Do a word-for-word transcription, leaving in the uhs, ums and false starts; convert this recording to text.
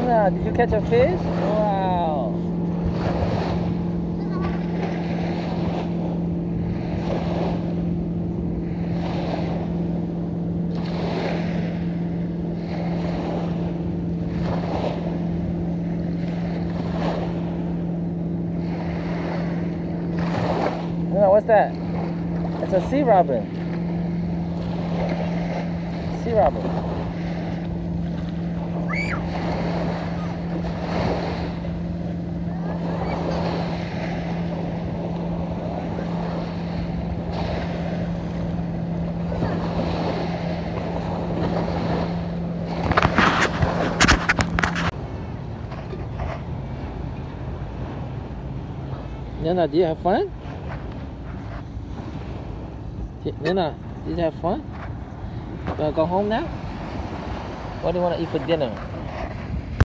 Leona, did you catch a fish? Wow. Leona, what's that? It's a sea robin. Sea robin. Leona, do you have fun? Leona, did you have fun? You wanna go home now? What do you want to eat for dinner?